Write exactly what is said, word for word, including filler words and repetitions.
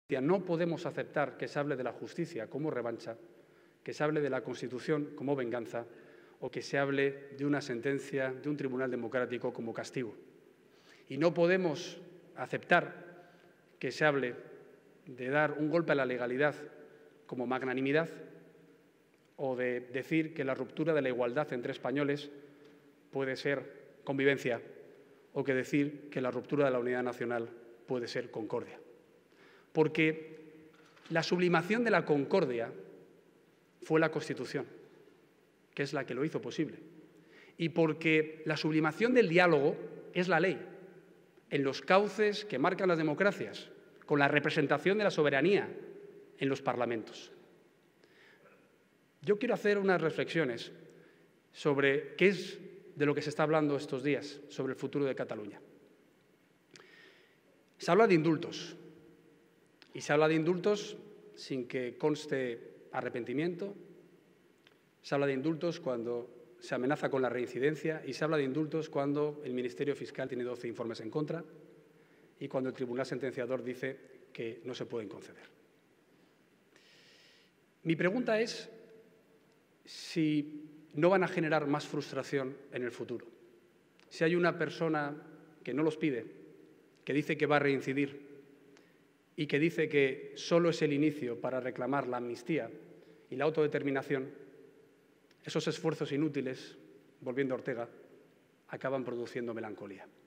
No podemos aceptar que se hable de la justicia como revancha, que se hable de la Constitución como venganza o que se hable de una sentencia de un tribunal democrático como castigo. Y no podemos aceptar que se hable de dar un golpe a la legalidad como magnanimidad o de decir que la ruptura de la igualdad entre españoles puede ser convivencia o que decir que la ruptura de la unidad nacional puede ser concordia. Porque la sublimación de la concordia fue la Constitución, que es la que lo hizo posible. Y porque la sublimación del diálogo es la ley, en los cauces que marcan las democracias, con la representación de la soberanía en los parlamentos. Yo quiero hacer unas reflexiones sobre qué es de lo que se está hablando estos días, sobre el futuro de Cataluña. Se habla de indultos. Y se habla de indultos sin que conste arrepentimiento, se habla de indultos cuando se amenaza con la reincidencia y se habla de indultos cuando el Ministerio Fiscal tiene doce informes en contra y cuando el Tribunal Sentenciador dice que no se pueden conceder. Mi pregunta es si no van a generar más frustración en el futuro. Si hay una persona que no los pide, que dice que va a reincidir, y que dice que solo es el inicio para reclamar la amnistía y la autodeterminación, esos esfuerzos inútiles, volviendo a Ortega, acaban produciendo melancolía.